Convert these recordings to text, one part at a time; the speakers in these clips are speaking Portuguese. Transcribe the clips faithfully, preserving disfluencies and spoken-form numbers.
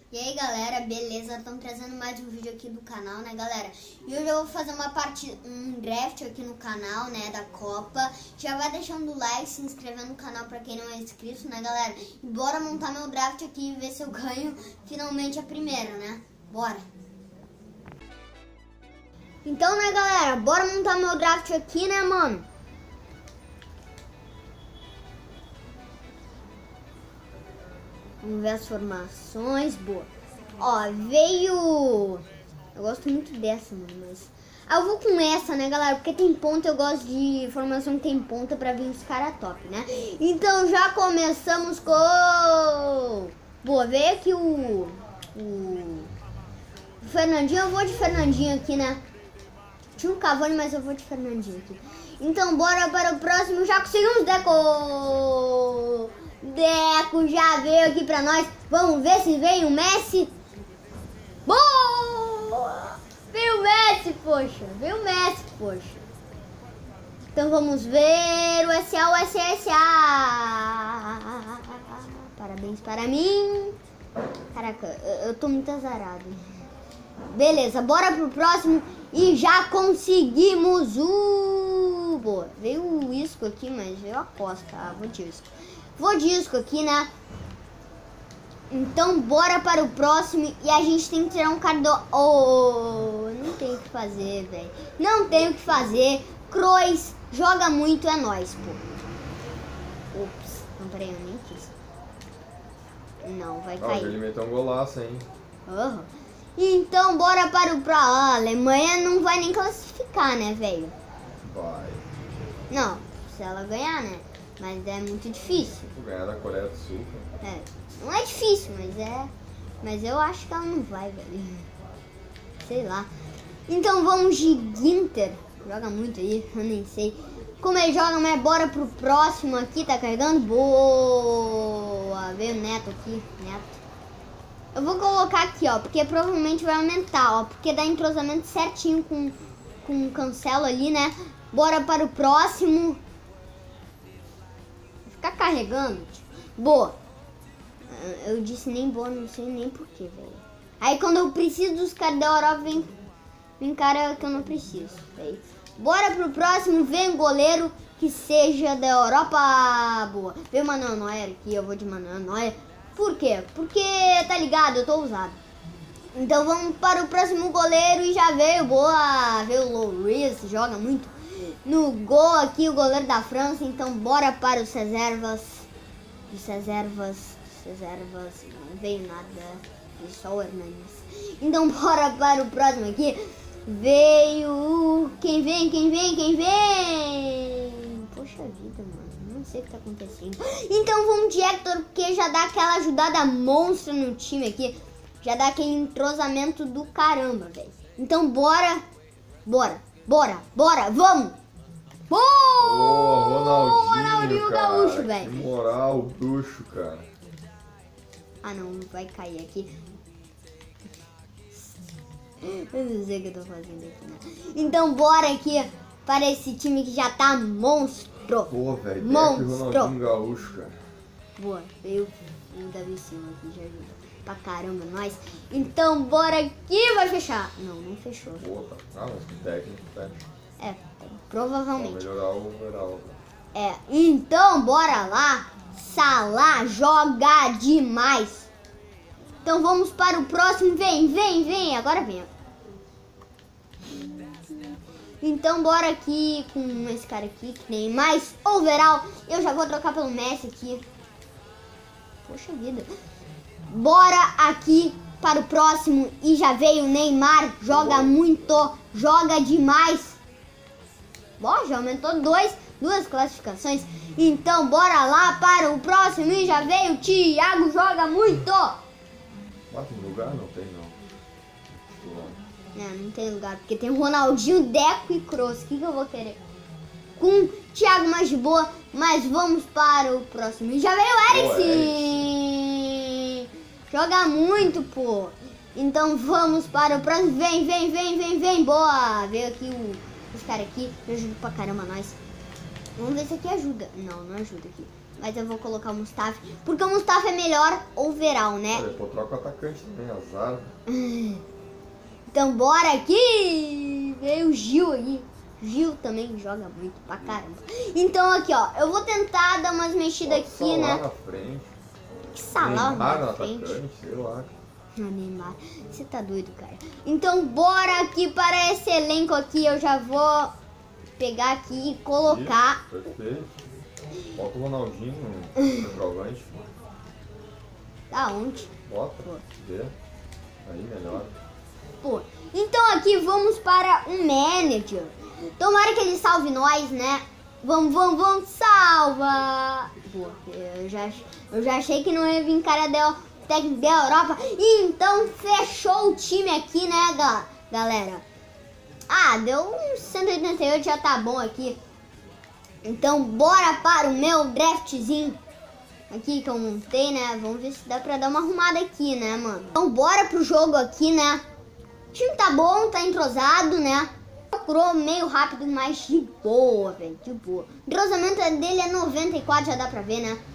E aí galera, beleza? Estamos trazendo mais um vídeo aqui do canal, né galera? E hoje eu vou fazer uma parte, um draft aqui no canal, né, da Copa. Já vai deixando o like, se inscrevendo no canal pra quem não é inscrito, né galera? E bora montar meu draft aqui e ver se eu ganho finalmente a primeira, né? Bora! Então, né galera, bora montar meu draft aqui, né mano? Vamos ver as formações. Boa. Ó, veio... Eu gosto muito dessa, mano, mas... Ah, eu vou com essa, né, galera? Porque tem ponta, eu gosto de formação que tem ponta pra vir os caras top, né? Então já começamos com... Boa, veio aqui o... O... o Fernandinho, eu vou de Fernandinho aqui, né? Tinha um Cavani, mas eu vou de Fernandinho aqui. Então bora para o próximo. Já conseguimos, Deco! Deco já veio aqui pra nós. Vamos ver se veio o Messi. Boa! Veio o Messi, poxa. Veio o Messi, poxa. Então vamos ver o S A, o S A, S A. Parabéns para mim. Caraca, eu, eu tô muito azarado. Beleza, bora pro próximo. E já conseguimos o... Boa, veio o Isco aqui, mas veio a Costa. Ah, vou de Isco. Vou de Isco aqui, né? Então bora para o próximo. E a gente tem que tirar um cara do... Oh, não tem o que fazer, velho. Não tem o que fazer. Kroos joga muito, é nóis, pô. Ops, não, peraí, eu nem quis. Não, vai cair. Ele meteu um golaço, hein? Uhum. Então bora para o... Pra... Ah, a Alemanha não vai nem classificar, né, velho? Vai. Não, se ela ganhar, né? Mas é muito difícil. Vou ganhar da Coreia do Sul. Cara. É, não é difícil, mas é... Mas eu acho que ela não vai, velho. Sei lá. Então vamos de Ginter. Joga muito aí, eu nem sei como ele joga, mas bora pro próximo aqui. Tá carregando. Boa. Veio o Neto aqui. Neto. Eu vou colocar aqui, ó, porque provavelmente vai aumentar, ó. Porque dá entrosamento certinho com, com o Cancelo ali, né? Bora para o próximo. Ficar carregando, tipo. Boa. Eu disse nem boa, não sei nem porquê, velho. Aí quando eu preciso dos caras da Europa, vem, vem cara que eu não preciso, velho. Bora pro próximo, vem um goleiro que seja da Europa. Boa. Vem o Manuel Neuer aqui, eu vou de Manuel Neuer. Por quê? Porque, tá ligado, eu tô usado. Então vamos para o próximo goleiro e já veio, boa. Veio o Lloris, joga muito. No gol aqui o goleiro da França, então bora para os reservas. Os reservas, os reservas, não veio nada, veio só o Hernanes. Então bora para o próximo aqui. Veio, quem vem, quem vem, quem vem? Poxa vida, mano, não sei o que tá acontecendo. Então vamos de Hector, porque já dá aquela ajudada monstra no time aqui. Já dá aquele entrosamento do caramba, velho. Então bora, bora, bora, bora, vamos! Boa! Oh, Ronaldinho, Ronaldinho cara, Gaúcho, velho. Que moral, bruxo, cara. Ah, não, vai cair aqui. Eu não sei o que eu tô fazendo aqui, né? Então bora aqui para esse time que já tá monstro. Pô, velho, monstro. Ronaldinho Gaúcho, cara. Boa, veio o Davi Silva aqui, já ajuda pra caramba nós. Então bora aqui, vai fechar. Não, não fechou. Boa, ah, mas que técnico, técnico. É, provavelmente. Vou melhorar o overall. É, então bora lá. Salah joga demais. Então vamos para o próximo. Vem, vem, vem. Agora vem. Então bora aqui com esse cara aqui que tem mais overall. Eu já vou trocar pelo Messi aqui. Poxa vida. Bora aqui para o próximo. E já veio o Neymar. Joga muito. Joga demais. Bom, já aumentou dois, duas classificações. Então bora lá para o próximo. E já veio o Thiago. Joga muito. Bate no lugar? Não tem, não. É, não tem lugar, porque tem Ronaldinho, Deco e Kroos. O que, que eu vou querer? Com Thiago mais de boa, mas vamos para o próximo. E já veio o Eriksen. Joga muito, pô. Então vamos para o próximo. Vem, vem, vem, vem, vem. Boa. Veio aqui o, os caras aqui. Me ajuda pra caramba nós. Vamos ver se aqui ajuda. Não, não ajuda aqui. Mas eu vou colocar o Mustafa, porque o Mustafa é melhor overall, né? Olha, pô, troca o atacante também, azar. Então bora aqui! Veio o Gil aí. Gil também joga muito pra caramba. Então aqui, ó, eu vou tentar dar umas mexidas aqui, Salah né? na frente. Que Salah Neymar na no frente. atacante, sei lá. Ah, Neymar, você tá doido, cara. Então bora aqui para esse elenco aqui. Eu já vou pegar aqui e colocar. Isso, perfeito. Bota o Ronaldinho no centroavante. Da onde? Bota, vê. Aí melhor. Pô, então aqui vamos para um manager. Tomara que ele salve nós, né? Vamos, vamos, vamos, salva! Pô, eu já, eu já achei que não ia vir cara da técnico da Europa. Então fechou o time aqui, né, ga- galera? Ah, deu uns cento e oitenta e oito, já tá bom aqui. Então bora para o meu draftzinho aqui que eu montei, né? Vamos ver se dá pra dar uma arrumada aqui, né, mano? Então bora pro jogo aqui, né? O time tá bom, tá entrosado, né? Procurou meio rápido, mas de boa, velho, de boa. O entrosamento dele é noventa e quatro, já dá pra ver, né?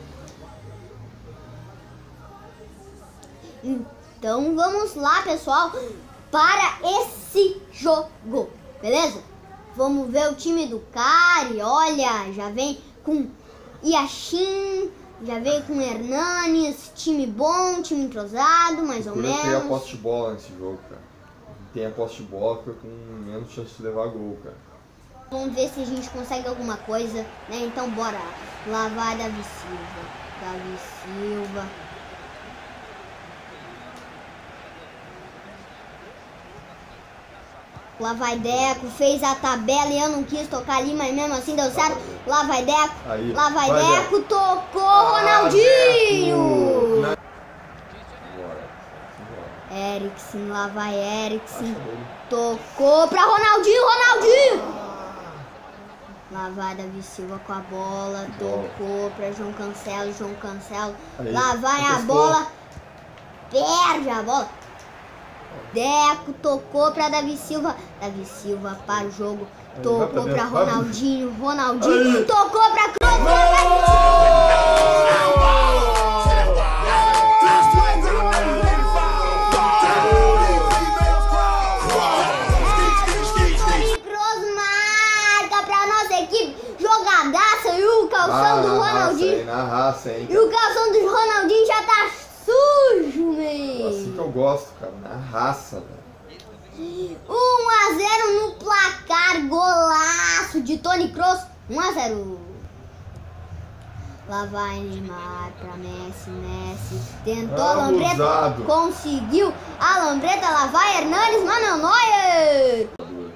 Então vamos lá, pessoal, para esse jogo, beleza? Vamos ver o time do Cari, olha, já vem com Yashin, já veio com Hernanes, time bom, time entrosado, mais ou Procura ter a menos. posse de bola nesse jogo, cara. Tem a posse de bola, fica com menos chance de levar gol, cara. Vamos ver se a gente consegue alguma coisa, né? Então bora. Lá vai Davi Silva. Davi Silva. Lá vai Deco, fez a tabela e eu não quis tocar ali, mas mesmo assim deu certo. Lá vai Deco, Aí, lá vai, vai, Deco, Deco. tocou Ah, Ronaldinho! Deco. Bora, bora. Eriksen, lá vai Eriksen. Acha ele. Tocou pra Ronaldinho, Ronaldinho! Lá vai Davi Silva com a bola, tocou pra João Cancelo, João Cancelo. Aí, Lá vai a encostou. bola, perde a bola. Deco tocou pra Davi Silva, Davi Silva para o jogo, Aí, tocou vai pra pra dentro, vai. Ronaldinho, Ronaldinho, Aí. tocou pra Kroos. Kroos marca pra nossa equipe, jogadaça e o calção Ah, do na raça, Ronaldinho. hein, na raça, hein. E o calção do Ronaldinho já tá sujo, Assim que meu. eu gosto, cara, na raça, velho. um a zero no placar, golaço de Toni Kroos. um a zero. Lá vai Neymar pra Messi, Messi. Tentou a Lambreta, Abusado. conseguiu a Lambreta. Lá vai Hernanes, Manuel Neuer.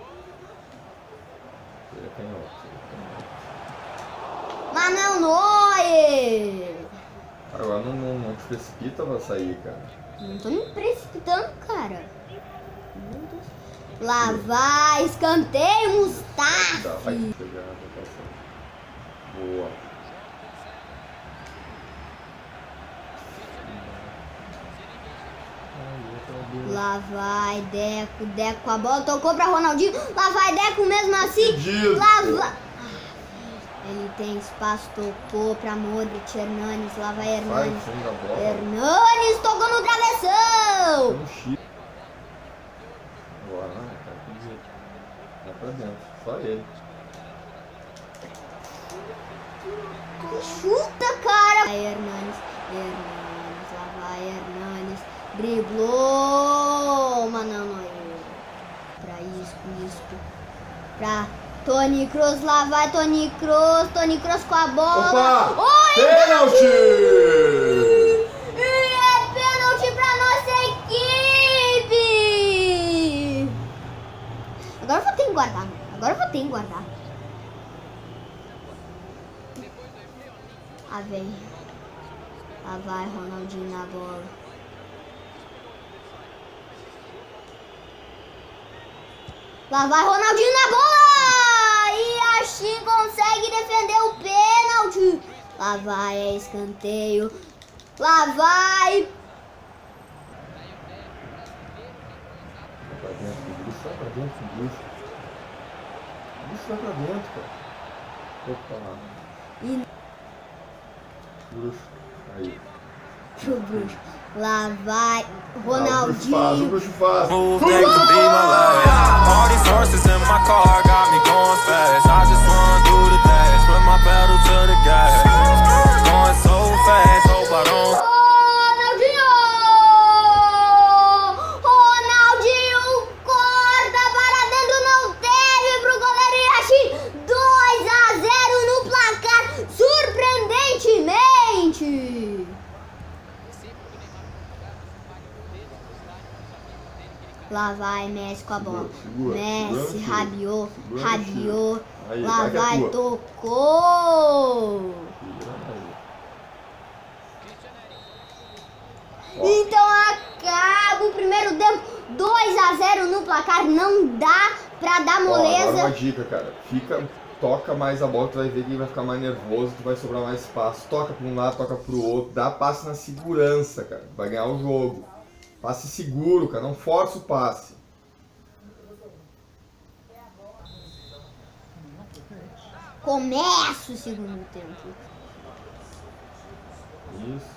Ele é canhoto, ele é canhoto. Manuel Neuer. Cara, agora não, não, não te precipita pra sair, cara. Não tô me precipitando, cara. Meu Deus. Lá vai, escanteio, Dá, Mustafa. vai pegar a rotação. Boa. Lá vai Deco, Deco com a bola, tocou pra Ronaldinho. Lá vai Deco mesmo assim. Perdido. Lá vai. Ele tem espaço, tocou pra Modric, Hernanes. Lá vai Vai, Hernanes. fundo a bola. Hernanes tocou no travessão. Um chip. Agora, né, cara, tem jeito. Vai pra dentro, só ele. Chuta, cara. Vai Hernanes, Hernanes, lá vai Hernanes. Driblou, Manuel Neuer. Pra Isco, Isco. Pra Toni Kroos, lá vai Toni Kroos. Toni Kroos com a bola. Opa! Oi, Pênalti! E é pênalti pra nossa equipe! Agora eu vou ter que guardar, mano. Agora eu vou ter que guardar. Ah, vem. Lá vai Ronaldinho na bola. Lá vai Ronaldinho na bola! E assim consegue defender o pênalti. Lá vai, é escanteio. Lá vai. Vai pra dentro, o bicho vai pra dentro, o bicho. O bicho vai pra dentro, cara. Opa. E bruxo. Aí. O bruxo. Lá vai Ronaldinho. Ah, o bruxo faz, o bruxo faz. All these horses in my car got me going fast. I just wanna do the dash, put my pedal to the gas. Going so fast, hope I don't. Ronaldinho! Ronaldinho corta para dentro, não teve pro goleiro Yashi. dois a zero no placar, surpreendentemente. Lá vai Messi com a bola. Segura, Messi, segura, Rabiot, segura, Rabiot. aí, Lá vai, vai, vai tocou. Ó. Então acaba o primeiro tempo. dois a zero no placar. Não dá pra dar moleza. Ó, agora uma dica, cara. Fica, toca mais a bola, tu vai ver que vai ficar mais nervoso, tu vai sobrar mais espaço. Toca pra um lado, toca pro outro. Dá passe na segurança, cara. Vai ganhar o jogo. Passe seguro, cara. Não força o passe. Começa o segundo tempo. Isso.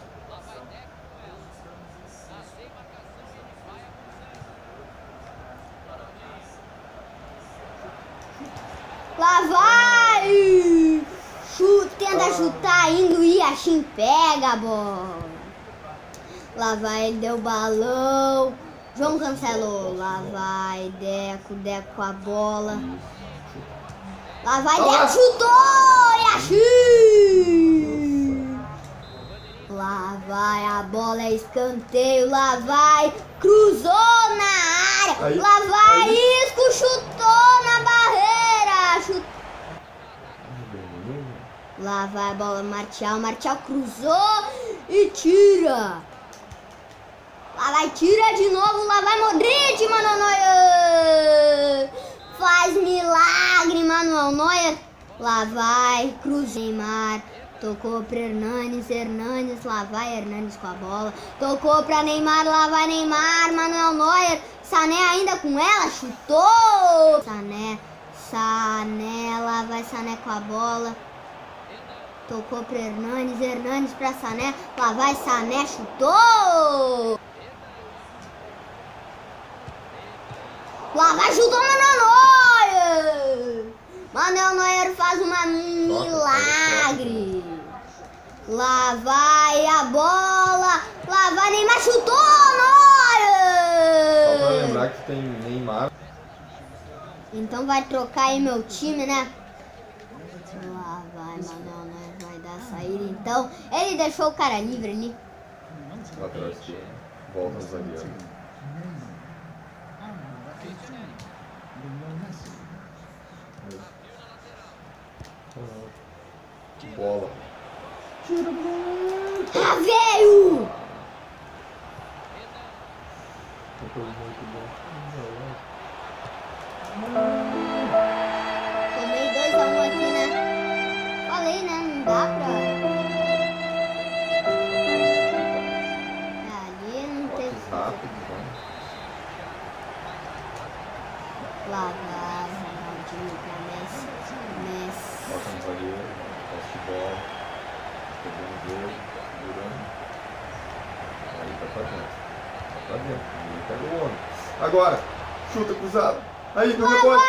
Lá vai! Chuta, tenta ah. chutar, indo e Yashin pega a bola. Lá vai, ele deu balão. João cancelou. Lá vai, Deco, Deco com a bola. Lá vai, Deco, chutou! Yashin! Lá vai, a bola é escanteio. Lá vai, cruzou na área. Aí, lá vai, aí. Isco, chutou na barreira. Chut... Lá vai a bola, Martial. Martial cruzou e tira. Lá vai, tira de novo. Lá vai, Modric, Manuel Neuer. Faz milagre, Manuel Neuer. Lá vai, cruz, Neymar. Tocou pra Hernanes, Hernanes, lá vai Hernanes com a bola. Tocou pra Neymar, lá vai Neymar, Manuel Neuer. Sané ainda com ela, chutou. Sané, Sané, lá vai Sané com a bola. Tocou pra Hernanes, Hernanes pra Sané, lá vai Sané, chutou. Lá vai, chutou Manuel Neuer. Manuel Neuer faz uma milagre. Lá vai a bola. Lá vai Neymar, chutou Neuer. Só pra lembrar que tem Neymar. Então vai trocar aí meu time, né? Lá vai Manuel Neuer, vai dar a saída então. Ele deixou o cara livre ali. Lateral esquerdo. Volta no zagueiro. Bola. Ah, veio! Tomei dois a um aqui, né? Falei, né? Não dá pra... Ali não teve... Lá vai, Ronaldinho pra Messi. Messi. Bota no zagueiro, posse de bola, pegando o jogo, segurando. Aí tá pra dentro. Tá pra dentro. Aí pega o homem. Agora, chuta cruzado. Aí, no rebote.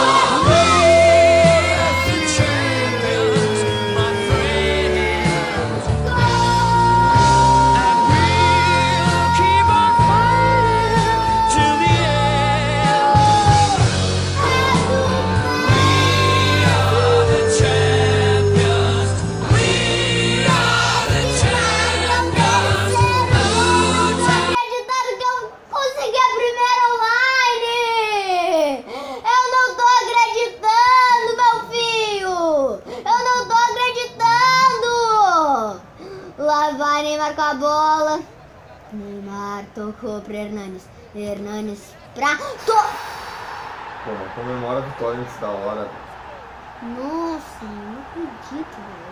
Neymar com a bola. Neymar tocou para Hernanes. Hernanes pra... To... Pô, comemora a vitória antes da hora. Nossa, não acredito, velho.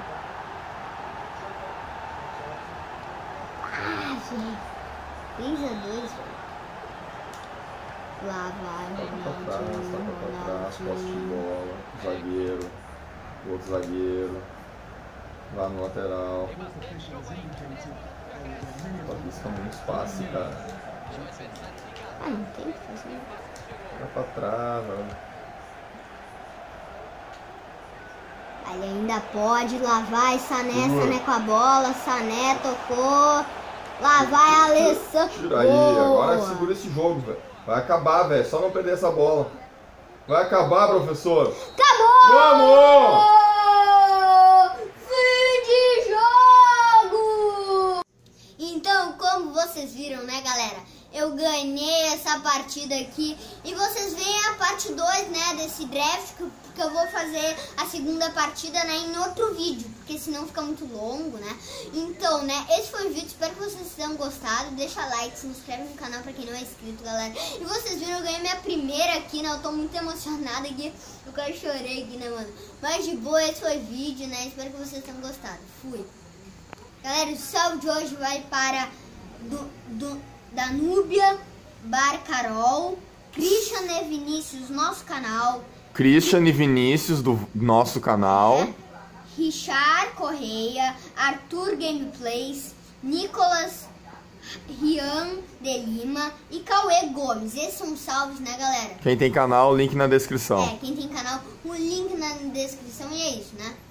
Ah, gente. três a dois, velho. Lá vai, Toca pra trás, Ronaldinho, toca pra trás, posse de Ronaldinho. bola, zagueiro, outro zagueiro. Lá no lateral. Busca muito espaço, cara. Ah, não tem o que fazer. Vai pra trás, ó. Ele ainda pode, lá vai Sané, Sané com a bola, Sané tocou, lá vai Alessandro. Tira aí, agora segura esse jogo, velho. Vai acabar, velho, só não perder essa bola. Vai acabar, professor. Acabou! Vamos! Fim de jogo! Então, como vocês viram, né, galera? Eu ganhei essa partida aqui e vocês veem a parte dois, né, desse draft, que eu vou fazer a segunda partida, né, em outro vídeo, porque senão fica muito longo, né. Então, né, esse foi o vídeo, espero que vocês tenham gostado, deixa like, se inscreve no canal pra quem não é inscrito, galera. E vocês viram, eu ganhei minha primeira aqui, né, eu tô muito emocionada aqui, eu quase chorei aqui, né, mano. Mas de boa, esse foi o vídeo, né, espero que vocês tenham gostado. Fui. Galera, o salve de hoje vai para do... do Danúbia, Barcarol, Christian e Vinícius, nosso canal. Christian e Vinícius, do nosso canal. É. Richard Correia, Arthur Gameplays, Nicolas Rian de Lima e Cauê Gomes. Esses são os salves, né, galera? Quem tem canal, link na descrição. É, quem tem canal, o link na descrição e é isso, né?